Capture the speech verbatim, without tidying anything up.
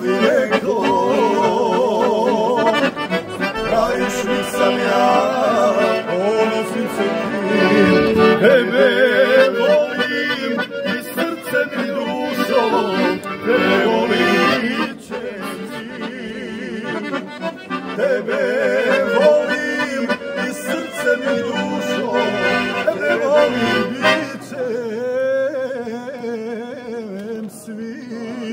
bi rekao, krajišnik sam ja, ponosnice ti, tebe volim i srcem i dušom, tebe volim tebe volim i srcem i dušom, tebe volim bićem svim.